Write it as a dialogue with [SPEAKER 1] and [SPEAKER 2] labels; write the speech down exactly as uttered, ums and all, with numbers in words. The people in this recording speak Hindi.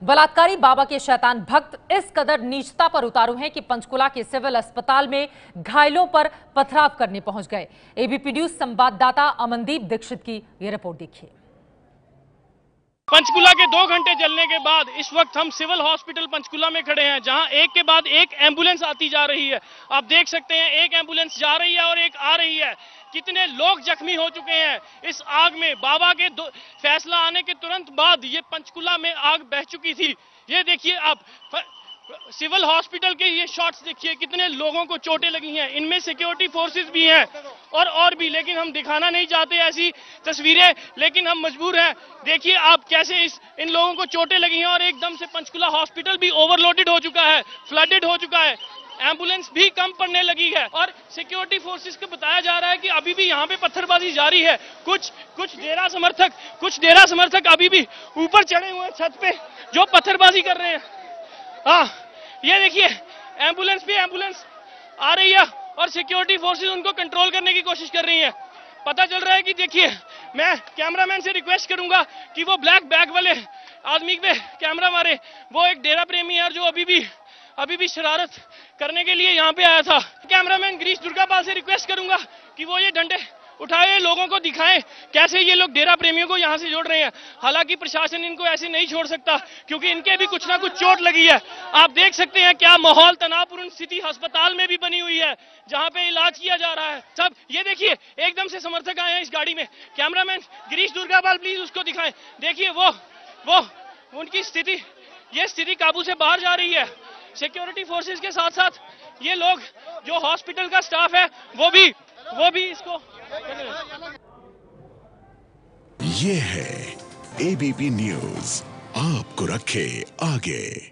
[SPEAKER 1] बलात्कारी बाबा के शैतान भक्त इस कदर नीचता पर उतारू हैं कि पंचकुला के सिविल अस्पताल में घायलों पर पथराव करने पहुंच गए। एबीपी न्यूज संवाददाता अमनदीप दीक्षित की ये रिपोर्ट देखिए।
[SPEAKER 2] पंचकुला के दो घंटे जलने के बाद इस वक्त हम सिविल हॉस्पिटल पंचकुला में खड़े हैं, जहां एक के बाद एक एम्बुलेंस आती जा रही है। आप देख सकते हैं, एक एम्बुलेंस जा रही है और एक आ रही है। कितने लोग जख्मी हो चुके हैं इस आग में। बाबा के फैसला आने के तुरंत बाद ये पंचकुला में आग बह चुकी थी। ये देखिए आप सिविल हॉस्पिटल के ये शॉट्स देखिए, कितने लोगों को चोटें लगी हैं। इनमें सिक्योरिटी फोर्सेस भी हैं और और भी, लेकिन हम दिखाना नहीं चाहते ऐसी तस्वीरें, लेकिन हम मजबूर हैं। देखिए आप कैसे इस इन लोगों को चोटें लगी हैं और एकदम से पंचकुला हॉस्पिटल भी ओवरलोडेड हो चुका है, फ्लडेड हो चुका है। एम्बुलेंस भी कम पड़ने लगी है और सिक्योरिटी फोर्सेस को बताया जा रहा है कि अभी भी यहाँ पे पत्थरबाजी जारी है। कुछ कुछ डेरा समर्थक कुछ डेरा समर्थक अभी भी ऊपर चढ़े हुए छत पे जो पत्थरबाजी कर रहे हैं। हाँ, ये देखिए एम्बुलेंस भी एम्बुलेंस आ रही है और सिक्योरिटी फोर्सेस उनको कंट्रोल करने की कोशिश कर रही है। पता चल रहा है कि देखिए, मैं कैमरामैन से रिक्वेस्ट करूंगा कि वो ब्लैक बैग वाले आदमी पे कैमरा मारे। वो एक डेरा प्रेमी है जो अभी भी अभी भी शरारत करने के लिए यहाँ पे आया था। कैमरामैन गिरीश दुर्गापाल से रिक्वेस्ट करूंगा कि वो ये डंडे उठाए, लोगों को दिखाएं कैसे ये लोग डेरा प्रेमियों को यहाँ से जोड़ रहे हैं। हालांकि प्रशासन इनको ऐसे नहीं छोड़ सकता क्योंकि इनके भी कुछ ना कुछ चोट लगी है। आप देख सकते हैं क्या माहौल तनावपूर्ण स्थिति अस्पताल में भी बनी हुई है जहाँ पे इलाज किया जा रहा है। सब ये देखिए, एकदम से समर्थक आए हैं इस गाड़ी में। कैमरामैन गिरीश दुर्गापाल प्लीज उसको दिखाएं। देखिए वो वो उनकी स्थिति, ये स्थिति काबू से बाहर जा रही है। सिक्योरिटी फोर्सेस के साथ साथ ये लोग जो हॉस्पिटल का स्टाफ है वो भी वो भी इसको।
[SPEAKER 3] ये है एबीपी न्यूज, आपको रखे आगे।